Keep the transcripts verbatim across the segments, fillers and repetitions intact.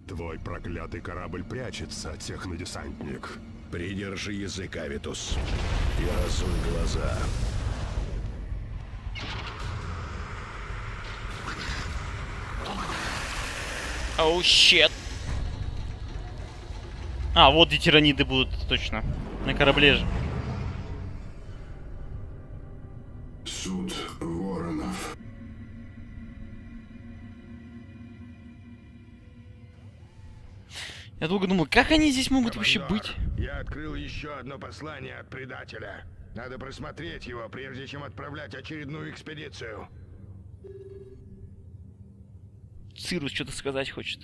Твой проклятый корабль прячется, технодесантник. Придержи язык, Авитус. И разуй глаза. Оу, щет. А, вот и тираниды будут, точно. На корабле же. Суд Воронов. Я долго думал, как они здесь могут вообще Командор, быть? Я открыл еще одно послание от предателя. Надо просмотреть его, прежде чем отправлять очередную экспедицию. Цирус что-то сказать хочет.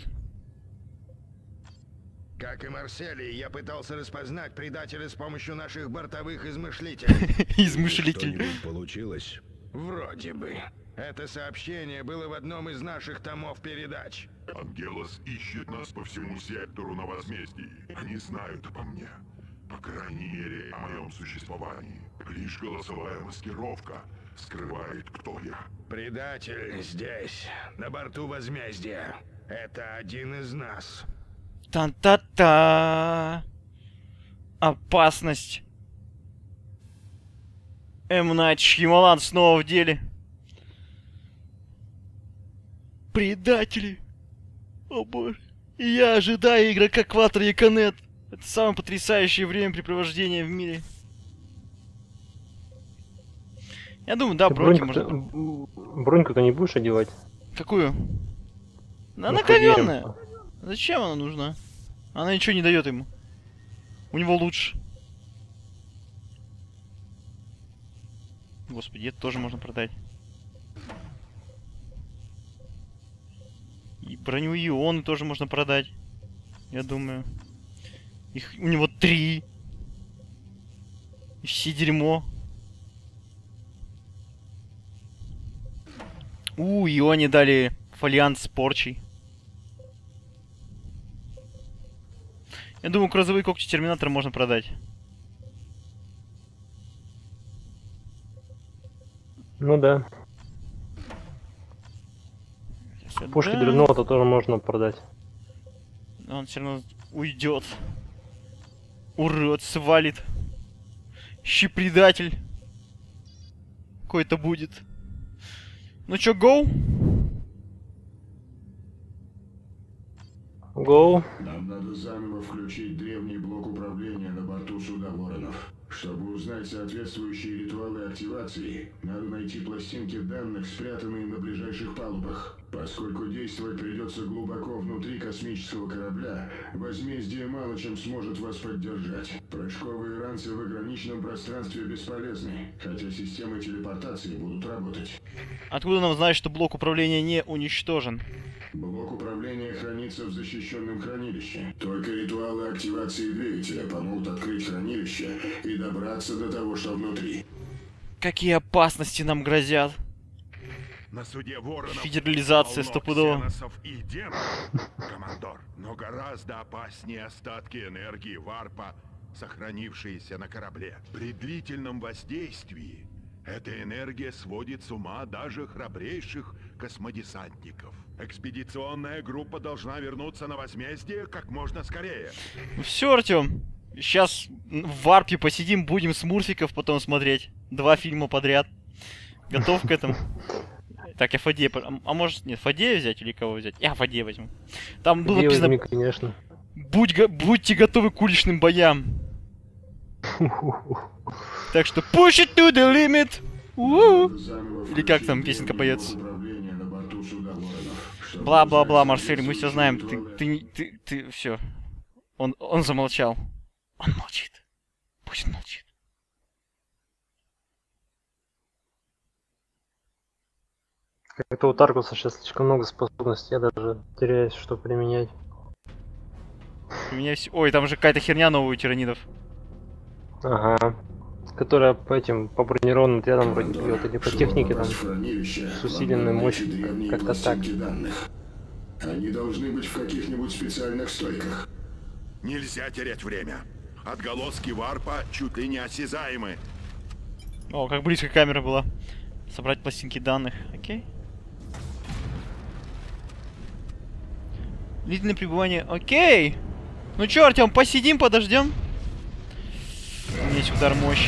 Как и Марселий, я пытался распознать предателя с помощью наших бортовых измышлителей. Измышлитель. Что-нибудь получилось? Вроде бы. Это сообщение было в одном из наших томов передач. Ангелос ищет нас по всему сектору на возмездии. Они знают обо мне. По крайней мере, о моем существовании. Лишь голосовая маскировка скрывает, кто я. Предатель здесь, на борту возмездия. Это один из нас. Тан-та-та. Опасность. М. Найт Шьямалан снова в деле. Предатели. О боже. И я ожидаю игрока Кватро Яконет. Это самое потрясающее времяпрепровождение в мире. Я думаю, да, броньки можно... Броньку-то не будешь одевать? Какую? Она Ну, ковёрная. Зачем она нужна? Она ничего не дает ему. У него лучше. Господи, это тоже можно продать. И броню ионы тоже можно продать. Я думаю. Их у него три. И все дерьмо. У, ионе дали фолиант с порчей. Я думаю, крозовые когти Терминатора можно продать. Ну да. Пушки Дредноута тоже можно продать. Он все равно уйдет. Урод, свалит. Щи-предатель. Какой-то будет. Ну чё, гоу? Гоу. Нам надо заново включить древний блок управления на борту суда Воронов. Чтобы узнать соответствующие ритуалы активации, надо найти пластинки данных, спрятанные на ближайших палубах. Поскольку действовать придется глубоко внутри космического корабля, возмездие мало чем сможет вас поддержать. Прыжковые ранцы в ограниченном пространстве бесполезны, хотя системы телепортации будут работать. Откуда нам знать, что блок управления не уничтожен? Блок управления хранится в защищенном хранилище. Только ритуалы активации двигателя помогут открыть хранилище и добраться до того, что внутри. Какие опасности нам грозят? На суде Воронов Федерализация полно стопудово. ксеносов и демонов, командор. Но гораздо опаснее остатки энергии варпа, сохранившиеся на корабле. При длительном воздействии эта энергия сводит с ума даже храбрейших космодесантников. Экспедиционная группа должна вернуться на возмездие как можно скорее. Ну все, Артем. Сейчас в варпе посидим, будем с Мурфиков потом смотреть. Два фильма подряд. Готов к этому? Так, я Фадея... А может, нет, Фадея взять или кого взять? Я Фадея возьму. Там было Возьми, написано... конечно. Будь, го... Будьте готовы к уличным боям. Так что push it to the limit. У-у-у. Или как там песенка поется? Бла-бла-бла, Марсель, мы все знаем. Ты, ты, ты, ты, все. Он, он замолчал. Он молчит. Пусть он молчит. Как-то у Таркуса сейчас слишком много способностей, я даже теряюсь, что применять. У меня все... Ой, там же какая-то херня новая у тиранидов. Ага. Которая по этим, по бронированным отрядам вроде бьет, или по технике там с усиленной мощью, как-то так. Они должны быть в каких-нибудь специальных стойках. Нельзя терять время. Отголоски варпа чуть ли не осязаемы. О, как близко камера была. Собрать пластинки данных. Окей. Длительное пребывание. Окей. Ну чё, Артём, посидим, подождем. У меня есть удар мощь.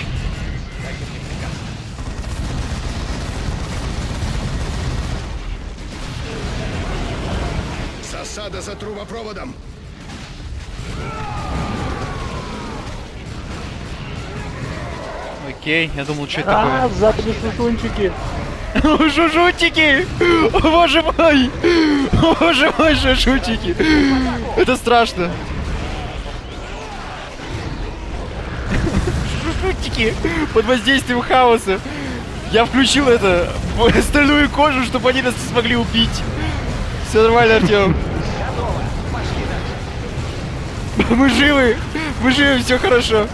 Засада за трубопроводом. Окей, я думал, что это А, такое. сзади шушунчики. Жужутики! О, боже мой! О, боже мой, жужутики! Это страшно! Жужутики! Под воздействием хаоса! Я включил это, стальную кожу, чтобы они нас не смогли убить! Все нормально, Артем! Мы живы! Мы живы, все хорошо!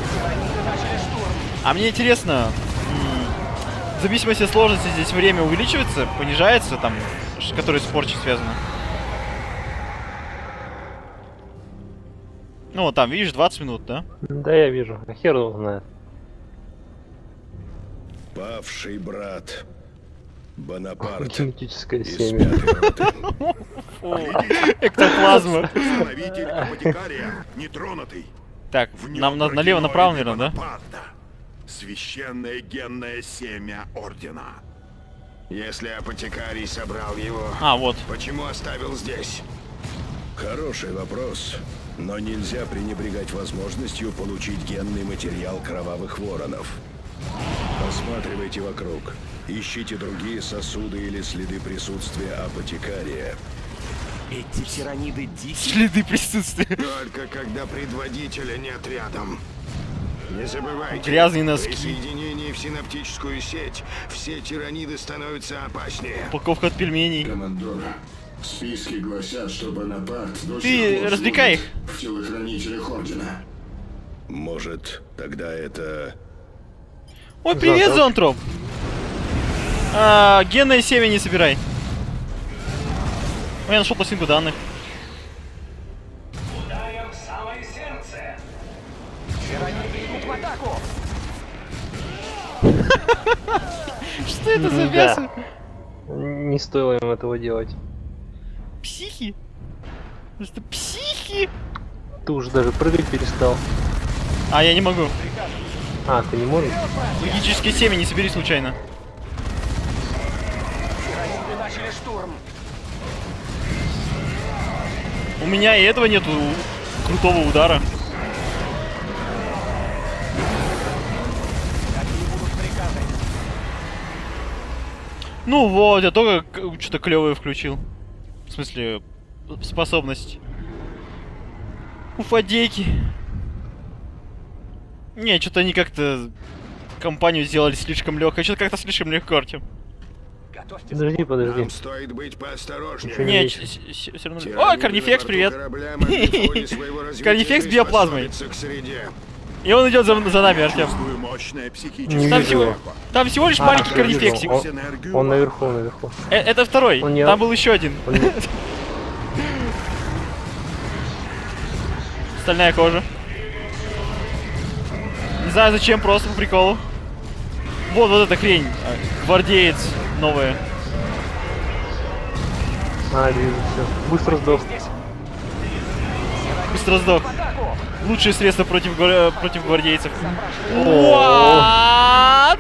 А мне интересно, в зависимости от сложности здесь время увеличивается, понижается, там, которое с порчей связано. Ну, вот там, видишь, двадцать минут, да? Да, я вижу. А хер его знает. Павший брат. Бонапарт. Генетическое Из семя. пятой роты. Эктоплазма. Установитель апотекария нетронутый. Так, В нем нам надо налево-направо, геноид наверное, да? Бонапарта. Священное генное семя Ордена. Если апотекарий собрал его, А, вот. почему оставил здесь? Хороший вопрос. Но нельзя пренебрегать возможностью получить генный материал кровавых воронов. Осматривайте вокруг. Ищите другие сосуды или следы присутствия апотекария. Эти тираниды дикие. Следы присутствия. Только когда предводителя нет рядом. Не забывайте, Грязные носки. при соединении в синаптическую сеть все тираниды становятся опаснее. Упаковка от пельменей. Командор, списки гласят, что Бонапарт до Ты сих пор развлекай служит в телохранителях Ордена. Может, тогда это... Ой, привет, Зонтроп! А, генное семя не собирай. Ой, я нашел пластинку данных. Ударим в самое сердце. Тираниды идут в атаку. Что это за Да. мясо? Не стоило им этого делать. Психи? Просто психи! Ты уже даже прыгать перестал. А, я не могу. А, ты не можешь? Магические семя не собери случайно. Тираниды начали штурм. У меня и этого нету крутого удара. Какие будут приказы? Ну вот, я только что-то клевое включил. В смысле, способность. Уфадейки. Не, что-то они как-то компанию сделали слишком легко. Что-то как-то слишком легко, Артем. Готовьте. Подожди, подожди. Нам стоит быть поосторожнее. Ничего Не, есть. все равно... Тираниды О, Карнифекс, на борту привет. корабля могли в ходе своего развития Карнифекс биоплазмой. приспособиться к среде. И он идет за, за нами, Артем. Чувствую мощное Не психическое Там вижу всего, его. там всего лишь А, маленький я вижу. Карнифексик. Он, энергию он варпа. наверху, наверху. Э, это второй. Он не- Там был еще один. Он не- Стальная кожа. Не знаю зачем, просто по приколу. Вот, вот эта хрень. А, Гвардеец новая. А, вижу, все. Быстро сдох. Быстро сдох. Лучшее средство против, гвар- против гвардейцев. О. What?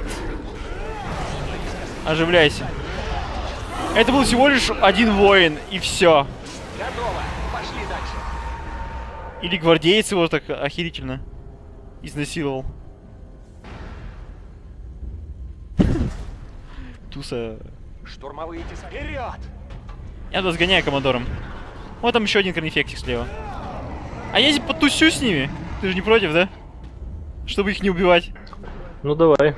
Оживляйся. Это был всего лишь один воин, и все. Готово. Пошли дальше. Или гвардеец его так охерительно изнасиловал. Туса. Штурмовые диски. Вперед! Я тут сгоняю командором. Вот там еще один карнифексик слева. А я здесь потусю с ними. Ты же не против, да? Чтобы их не убивать. Ну давай.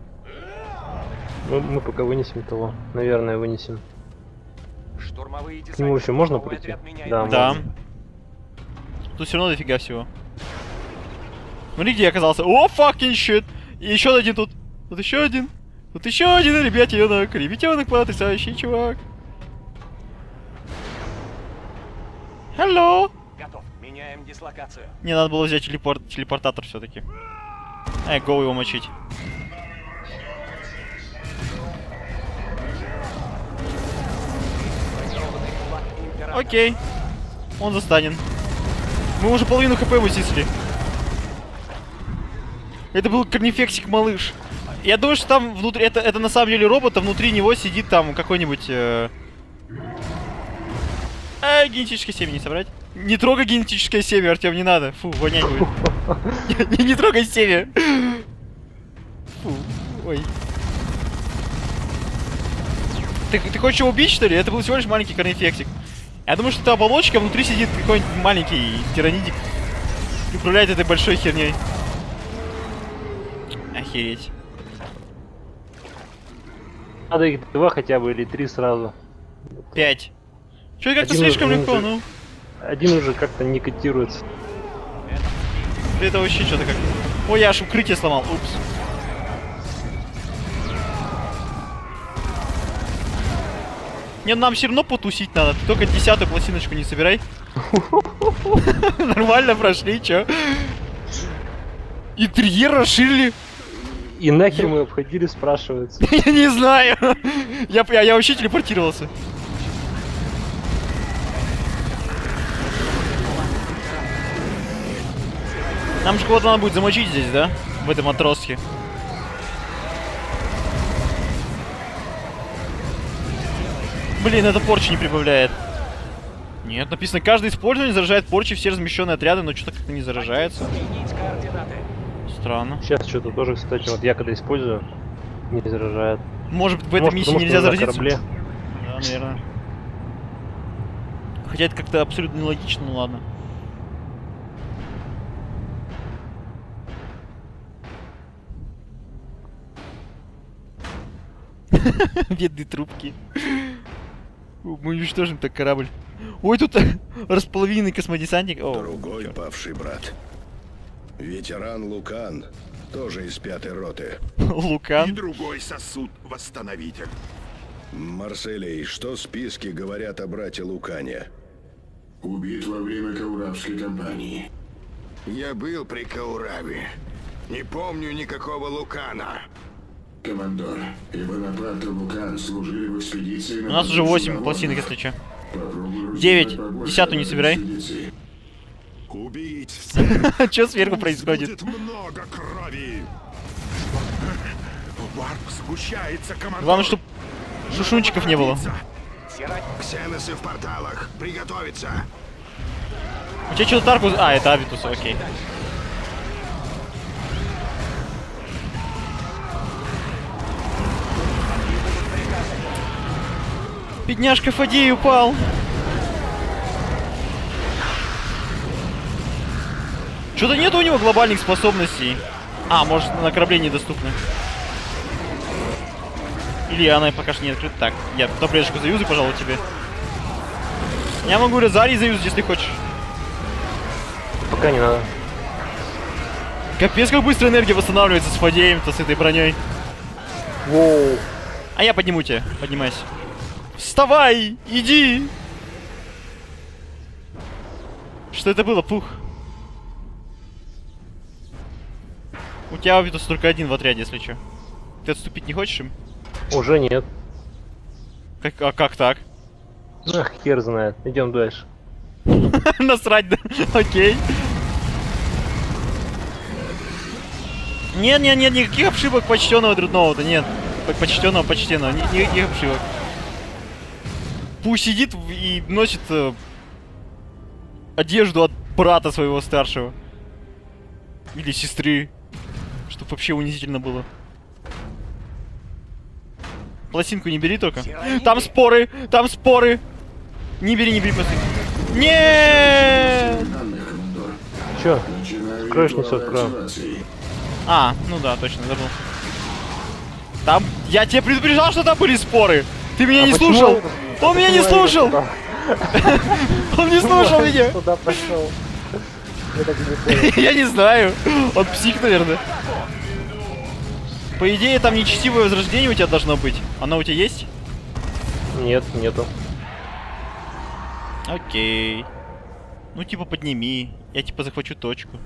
Мы, мы пока вынесем того. Наверное, вынесем. Штурмовые диски. К нему еще можно прийти? Да, Да. можно. Тут все равно дофига всего. Смотри, где я оказался. О, fucking shit! И еще один тут. Тут еще один. Тут еще один, ребятенок. Ребятенок потрясающий, чувак. Hello! Готов. Меняем дислокацию. Не, надо было взять телепорт, телепортатор все-таки. Ай, гоу его мочить. Бронированный кулак императора. Окей. Он застанен. Мы уже половину хп высисли. Это был корнифексик малыш. Я думаю, что там внутри... Это, это на самом деле робот, а внутри него сидит там какой-нибудь... Э... А, генетическое семя не собрать? Не трогай генетическое семя, Артем, не надо. Фу, вонять будет. Не трогай семя. Фу, ой. Ты, ты хочешь его убить, что ли? Это был всего лишь маленький корнифексик. Я думаю, что это оболочка, внутри сидит какой-нибудь маленький тиранидик. И управляет этой большой херней. Охереть. Надо их два хотя бы или три сразу. Пять. Чё, как-то Один слишком уже- легко, уже- ну. Один уже как-то не котируется. Это вообще что-то как... Ой, я аж укрытие сломал, упс. Не, нам все равно потусить надо. Ты только десятую пластиночку не собирай. Нормально прошли, чё? Интерьер расширили. И нахер мы обходили, спрашивается. Я не знаю. Я, я, я вообще телепортировался. Нам же кого-то надо будет замочить здесь, да? В этом отростке. Блин, это порчи не прибавляет. Нет, написано, каждое использование заражает порчи все размещенные отряды, но что-то как-то не заражается. Изменить координаты. Странно. Сейчас что-то тоже, кстати, вот я когда использую, не заражает. Может быть, в этой Может, миссии потому нельзя что на заразиться? корабле. Да, наверное. Хотя это как-то абсолютно нелогично, ну ладно. Бедные трубки. Мы уничтожим так корабль. Ой, тут располовиненный космодесантник. О, Другой чёрт. павший брат. Ветеран Лукан, тоже из пятой роты. И Лукан. другой сосуд-восстановитель. Марселей, что списки говорят о брате Лукане? Убит во время Каурабской кампании. Я был при Каураве. Не помню никакого Лукана. Командор, и Бонапарт и Лукан служили в экспедиции... У нас уже восемь пластинок, если что. Попробуй Девять. рассказать побольше Десятую об не этой собирай. экспедиции. Убить всех. Что сверху Пусть происходит? будет много крови. Варп сгущается, командор. Главное, чтобы шушунчиков не было. Тиран... Ксеносы в порталах. Приготовиться. У тебя что-то Таркус... А, это Авитус, окей. Бедняжка Фадей упал. Что-то нет у него глобальных способностей. А, может, на корабле недоступны. Или она пока что не открыта. Так, я таблеточку заюзаю, пожалуй, тебе. Я могу Розарий заюзать, если хочешь. Пока не надо. Капец, как быстро энергия восстанавливается с Фадеем-то, с этой броней. Воу. А я подниму тебя, поднимайся. Вставай, иди. Что это было, Пух? У тебя Авитус только один в отряде, если что. Ты отступить не хочешь им? Уже нет. Как, а как так? Ах, хер знает. Идем дальше. Насрать, да? Окей. Нет, нет, нет, никаких обшивок почтенного дредноута, нет. Почтенного, почтенного, ни- никаких обшивок. Пусть сидит в- и носит э, одежду от брата своего старшего. Или сестры. Чтоб вообще унизительно было. Пластинку не бери только. Там споры! Там споры! Не бери, не бери пластинку. Нет! Данных, командор. Чё? Начинаю Откроешь, не ритуал открою. активации. А, ну да, точно, забыл. Там, я тебя предупреждал, что там были споры. Ты меня А не почему слушал. я- Он меня не почему я слушал. туда- Он не слушал меня. Туда пошел. Я так и не понял. Я не знаю. Он псих, наверное. По идее, там нечестивое возрождение у тебя должно быть. Оно у тебя есть? Нет, нету. Окей. Ну, типа, подними. Я, типа, захвачу точку.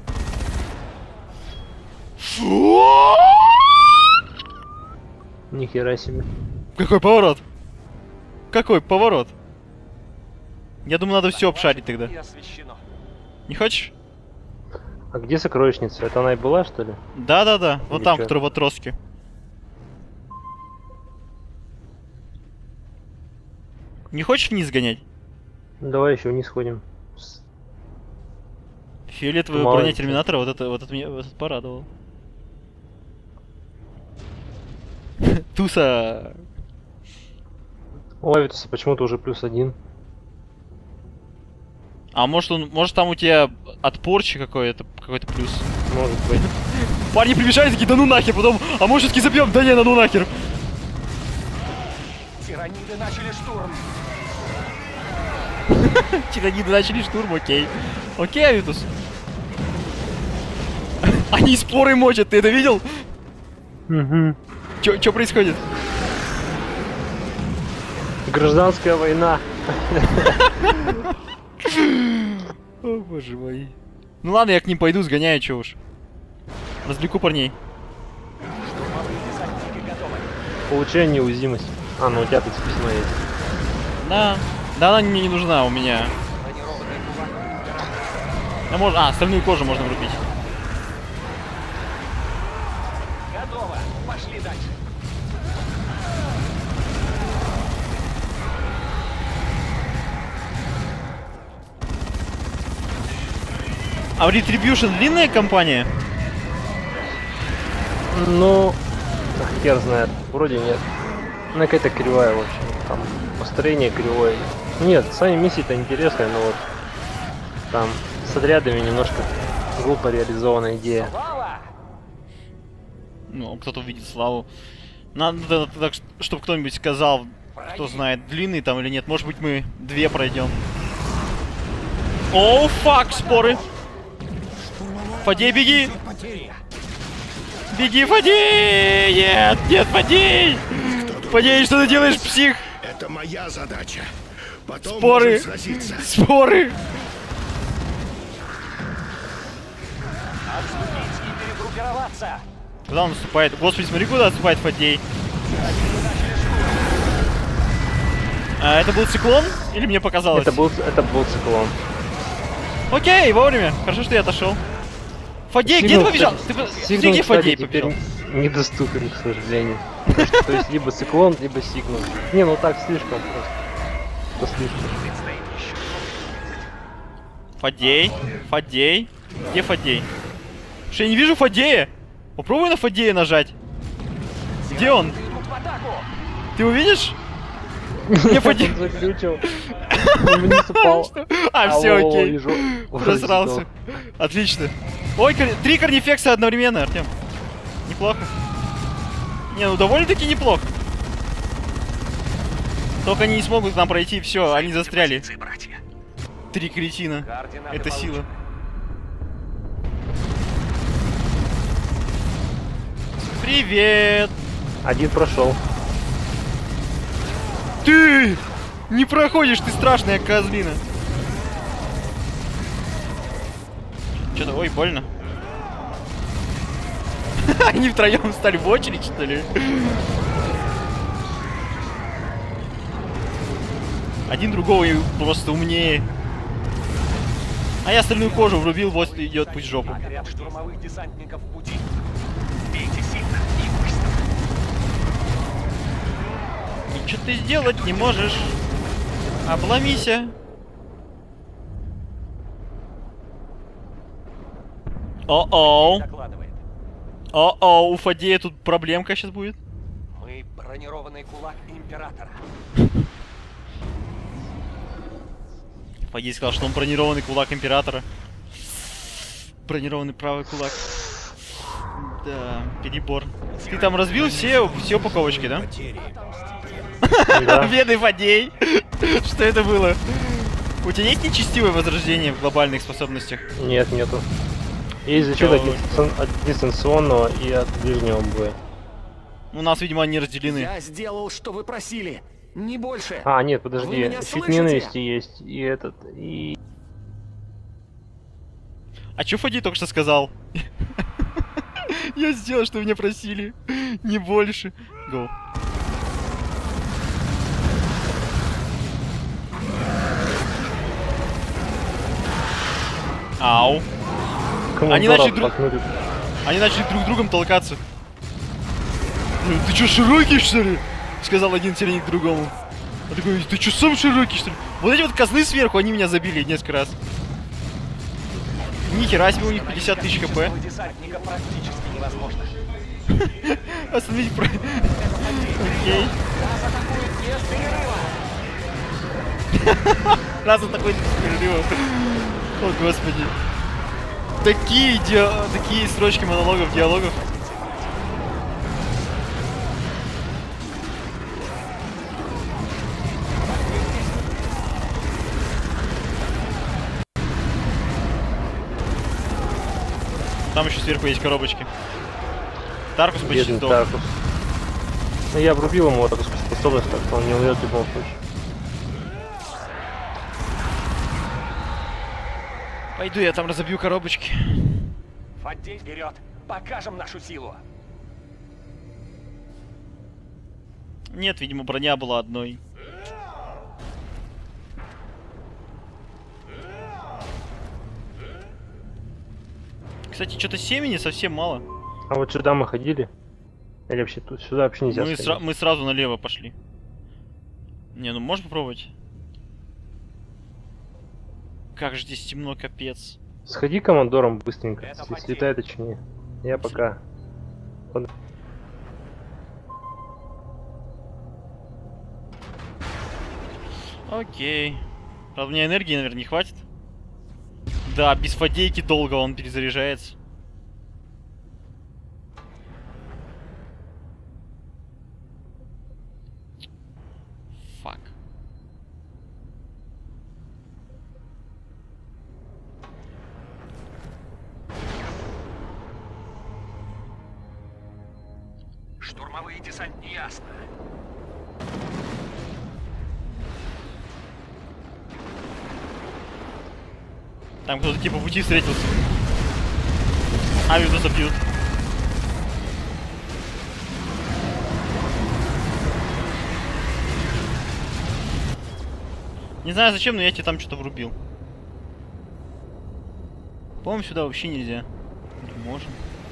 Нихера себе. Какой поворот? Какой поворот? Я думаю, надо все обшарить тогда. Не хочешь? А где сокровищница? Это она и была, что ли? Да-да-да, вот Или там, чё? который в отростке. Не хочешь вниз гонять? Давай еще вниз сходим. С- Фиолетовая Мало броня ли. Терминатора, вот это, вот это меня вот это порадовало. Туса! О, Авитуса почему-то уже плюс один. А может он, может там у тебя отпорчи какой-то, какой-то плюс? Может быть. Парни прибежали такие, да ну нахер, потом, а может все-таки забьем, да не, да ну нахер. Тираниды начали штурм. Тираниды начали штурм, окей. Окей, Авитус. Они споры мочат, ты это видел? Угу. Чё, чё происходит? Гражданская война. О, боже мой. Ну ладно, я к ним пойду, сгоняю, чё уж. Развлеку парней. Штурмовые десантники готовы. Получай неуязвимость. А, ну у тебя тут списано есть. Да. Да она мне не нужна, у меня. Бронированный кулак императора. А, мож... а остальную кожу можно врубить. Готово. Пошли дальше. А в Retribution длинная кампания? Ну, хер знает. Вроде нет. Она какая-то кривая, в общем. Там построение кривое. Нет, сами миссии-то интересные, но вот там с отрядами немножко глупо реализованная идея. Слава! Ну, кто-то увидит славу. Надо так, чтобы кто-нибудь сказал, кто знает, длинный там или нет. Может быть, мы две пройдем. Оу, фак, споры. Фадей, беги! Беги, Фадей! Нет, нет, Фадей! Фадей, что ты делаешь, псих? Это моя задача. Потом Споры! можем сразиться. Споры! Отступить и перегруппироваться. Куда он наступает? Господи, смотри, куда отступает Фадей. А, это был циклон? Или мне показалось? Это был, это был циклон. Окей, вовремя. Хорошо, что я отошел. Фадей, где ты Сигнал, побежал? кстати, Ты, по- Сигнал, ты где кстати, Фадей теперь побежал? недоступен, к сожалению. То есть либо циклон, либо сигнал. Не, ну так слишком просто. Это слишком. Фадей, Фадей. Где Фадей? Что я не вижу Фадея? Попробуй на Фадея нажать. Где он? Идут в атаку. Ты увидишь? Где Фадей? Он заглючил. Он вниз упал. А, все, Алло, окей. вижу. Просрался. Отлично. Ой, кор- три корнифекса одновременно, Артем. Неплохо. Не, ну довольно-таки неплохо. Только они не смогут нам пройти, все, они застряли. Три кретина. Координаты Это сила. получены. Привет! Один прошел. Ты! Не проходишь, ты страшная козлина. Что-то, ой, больно. Они втроем стали в очередь, что ли? Один другого и просто умнее. А я остальную кожу врубил, вот идет путь в жопу. Отряд штурмовых десантников в пути. Бейте сильно и быстро. Ничего ты сделать не можешь. Обломися. О-оу. Докладывает. О-оу, у Фадея тут проблемка сейчас будет. Мы бронированный кулак императора. Фадей сказал, что он бронированный кулак императора. Бронированный правый кулак. Да, перебор. Ты там разбил все, все упаковочки, да? Да. Бедный Фадей. Что это было? У тебя есть нечестивое возрождение в глобальных способностях? Нет, нету. Есть защита от Чё? дистан- от дистанционного и от ближнего боя. У нас, видимо, они разделены. Я сделал, что вы просили. Не больше. А, нет, Вы подожди. меня Щит слышите? ненависти есть. И этот. И. А чё Фадей только что сказал? Я сделал, что меня просили. Не больше. Go. Ау. Командоров Они начали друг... толкнули. Они начали друг с другом толкаться. «Блин, ты чё, широкий, что ли?» Сказал один тельник другому. Он такой: ты чё, сам широкий, что ли? Вот эти вот козлы сверху, они меня забили несколько раз. Нихера себе, у них пятьдесят тысяч хп. Десантника практически невозможно. Остановить про... Окей. Нас атакуют без перерыва. Нас атакует без перерыва. О, господи. Такие, ди... Такие строчки монологов, диалогов. Там еще сверху есть коробочки. Таркус почти Бедный сдох. Таркус. Ну, я врубил ему вот эту способность, так что он не умрет в любом случае. Пойду я там разобью коробочки. Фаддей вперед. Покажем нашу силу. Нет, видимо, броня была одной. Кстати, что-то семени совсем мало. А вот сюда мы ходили? Или вообще тут сюда вообще нельзя Мы, сходить? сра мы сразу налево пошли. Не, ну можешь попробовать? Как же здесь темно, капец. Сходи командором быстренько, Это если потеря. слетает, очни. Я пока. Под- Окей. Правда, у меня энергии, наверное, не хватит. Да, без фадейки долго он перезаряжается. Фак. Штурмовые десант не ясно. Там кто-то типа в пути встретился. Авидуса бьют. Не знаю зачем, но я тебе там что-то врубил. По-моему, сюда вообще нельзя. Или можем?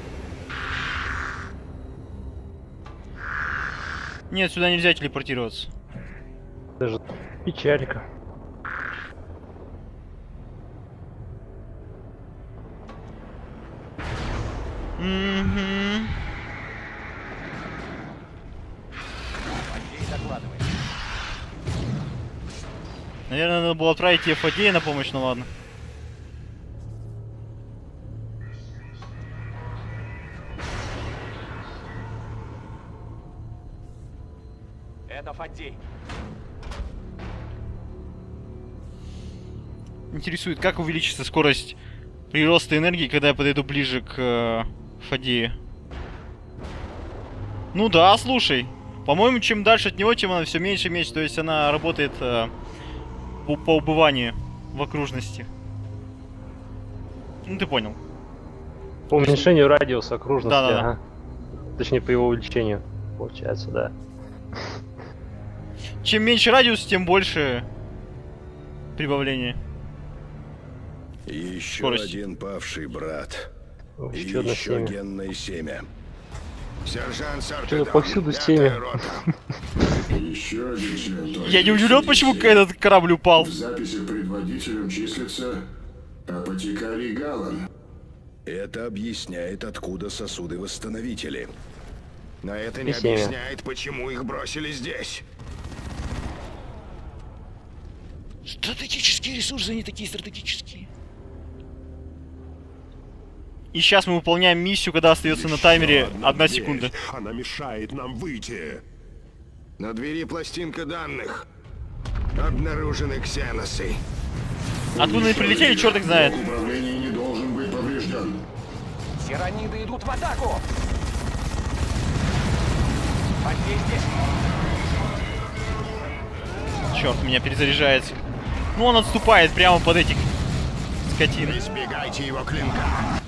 Нет, сюда нельзя телепортироваться. Даже печалька. Угу. Фаддей докладывает. Наверное, надо было отправить тебе Фадея на помощь, ну ладно. Это Фаддей. Интересует, как увеличится скорость прироста энергии, когда я подойду ближе к э, Фадею. Ну да, слушай. По-моему, чем дальше от него, тем она все меньше и меньше. То есть она работает э, по, по убыванию в окружности. Ну ты понял. По уменьшению радиуса окружности, Да-да-да. ага. Точнее, по его увеличению, получается, да. Чем меньше радиус, тем больше прибавление. Еще Скорость. один павший брат. И Еще одно еще семя. генное семя. Сержант Что-то Сартедан, повсюду пятая семя. рота. Еще один член той Я не удивлен, почему семьи. этот корабль упал. В записи предводителем числится апотекарий Галан. Это объясняет, откуда сосуды-восстановители. Но это не И семя. объясняет, почему их бросили здесь. Стратегические ресурсы, они такие стратегические. И сейчас мы выполняем миссию, когда остается на таймере одна секунда. Она мешает нам выйти. На двери пластинка данных. Обнаружены ксеносы. Откуда они прилетели, черт их знает. Блок управления не должен быть поврежден. Тираниды идут в атаку. Фаддей здесь. Черт, меня перезаряжается. Ну он отступает прямо под этих скотин. Избегайте его клинка.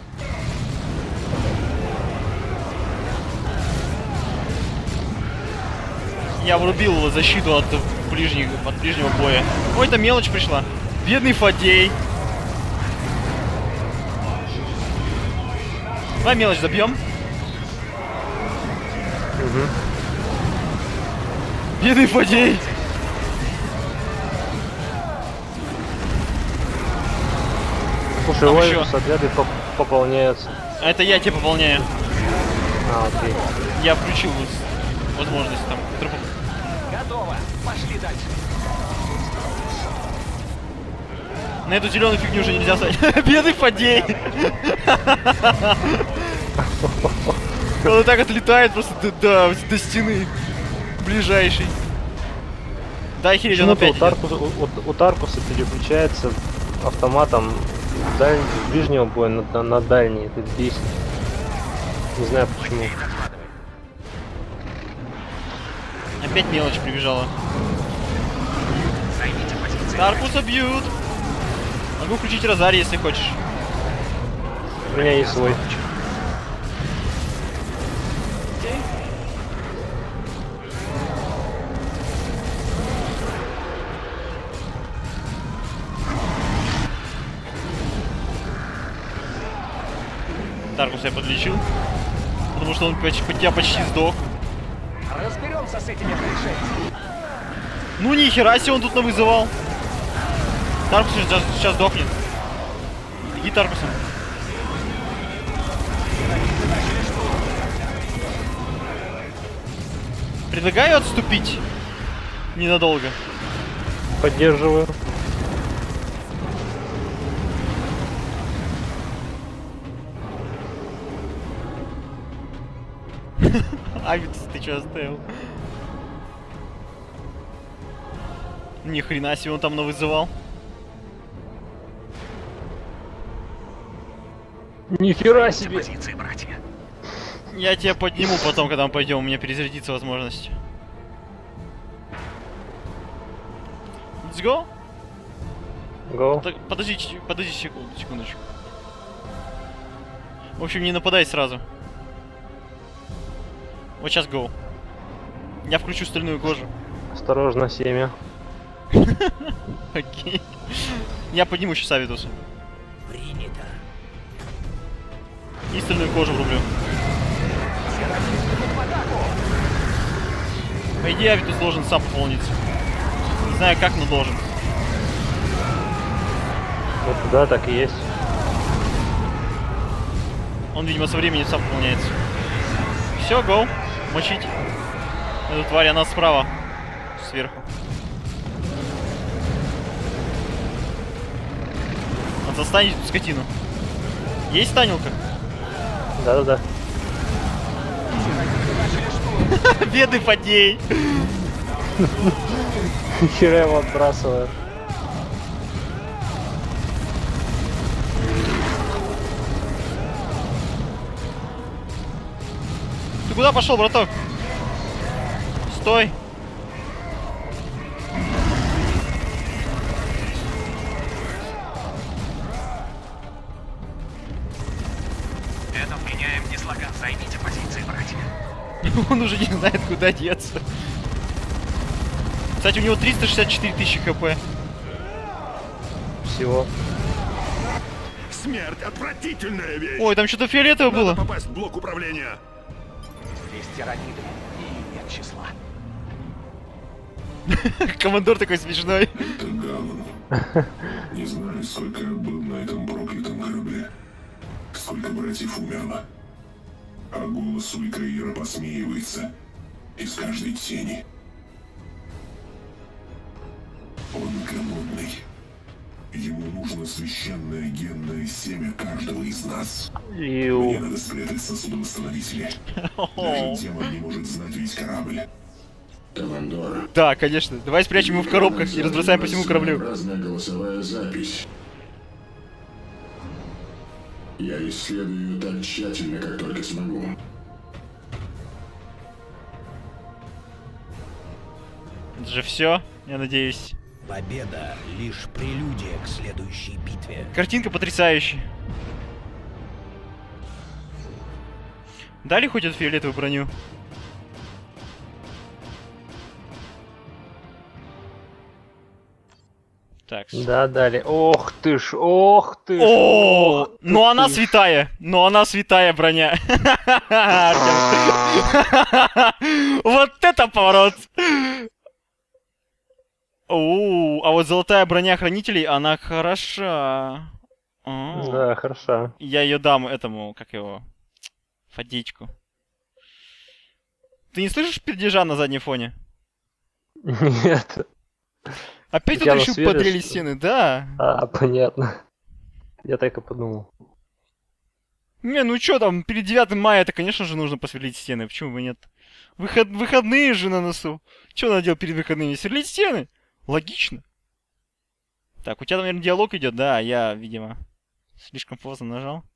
Я врубил защиту от ближних, от ближнего боя. Ой, это мелочь пришла. Бедный Фадей. Давай мелочь забьем. Угу. Бедный подей. Слушай, Там ой, еще. отряды поп пополняются. А это я тебе пополняю. А, окей. Я включил возможность там. трупов. Готово. Пошли дальше. На эту зеленую фигню уже нельзя ставить. Бедный подей. Он вот так отлетает просто до, до, до стены ближайшей. Да, охереть, он Почему-то опять у, идет. Таркуса, у, у Таркуса переключается автоматом даль... ближнего боя на, на, на дальний. Это бесит. Не знаю почему. Опять мелочь прибежала. Таркуса бьют. Могу включить Розари, если хочешь. У меня есть свой. Таркус я подлечил. Потому что он почти, я почти сдох. Разберемся с этими пришельцами. Ну ни хера себе он тут навызывал. Таркус сейчас, сейчас сдохнет. Беги, Таркусом. Предлагаю отступить. Ненадолго. Поддерживаю. Авитс, ты чё оставил? Ни хрена себе он там навызывал. Нихера себе! Позиции, братья. Я тебя подниму потом, когда мы пойдем, у меня перезарядится возможность. Let's go. Go. Так, подожди, ч- подожди секунду, секундочку. В общем, не нападай сразу. Вот сейчас go. Я включу стальную кожу. Осторожно, семя. Окей. Я подниму сейчас Авидуса. Принято. И стальную кожу врублю. По идее, Авидус должен сам пополниться. Не знаю как, но должен. Вот да, так и есть. Он, видимо, со временем сам пополняется. Все, go. Мочить. Эту тварь, она справа. Сверху. Он застанет эту скотину. Есть станилка? Да-да-да. Бедный подей. Хера его отбрасывает. Ты куда пошел, браток? Стой. Это меняем дислокат. Займите позиции, братья. Он уже не знает, куда деться. Кстати, у него триста шестьдесят четыре тысячи хп. Всего. Смерть — отвратительная вещь. Ой, там что-то фиолетовое Надо было. попасть в блок управления. Есть тираниды. И нет числа. Командор такой смешной. Это Галлан. Не знаю, сколько я был на этом проклятом корабле. Сколько братьев умерло. А голос Улькаира посмеивается из каждой тени. Он голодный. Ему нужно священное генное семя каждого из нас. Мне Иу. надо спрятать сосудовосстановители. Даже демон не может знать весь корабль. Командор. Да, конечно. Давай спрячем его в коробках и разбросаем по всему кораблю. Разная голосовая запись. Я исследую ее так тщательно, как только смогу. Это же все, я надеюсь. Победа — лишь прелюдия к следующей битве. Картинка потрясающая. Дали хоть эту фиолетовую броню? Так. Да, далее. Ох ты ж, ох ты ж. О, ох ты ну она ж. святая, ну она святая броня. Артем. Вот это поворот. Оу, а вот золотая броня хранителей, она хороша. А. Да, хороша. Я ее дам этому, как его, Фадеечку. Ты не слышишь пердежа на заднем фоне? Нет. Опять тут Диана решил сверлишь, подрели что ли? стены, да. А, понятно. Я так и подумал. Не, ну чё там, перед девятым мая это, конечно же, нужно посверлить стены, почему бы нет? Выход... Выходные же на носу. Чё надо делать перед выходными? Сверлить стены? Логично. Так, у тебя, наверное, диалог идет, да, а я, видимо, слишком поздно нажал.